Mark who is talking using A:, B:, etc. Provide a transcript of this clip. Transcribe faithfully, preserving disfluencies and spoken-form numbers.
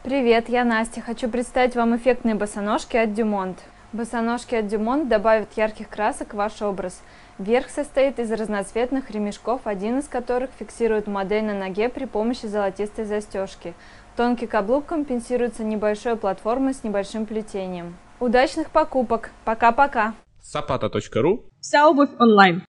A: Привет, я Настя. Хочу представить вам эффектные босоножки от Дюмонт. Босоножки от Дюмонт добавят ярких красок в ваш образ. Верх состоит из разноцветных ремешков, один из которых фиксирует модель на ноге при помощи золотистой застежки. Тонкий каблук компенсируется небольшой платформой с небольшим плетением. Удачных покупок! Пока-пока!
B: Сапата точка ру.
C: Вся обувь онлайн.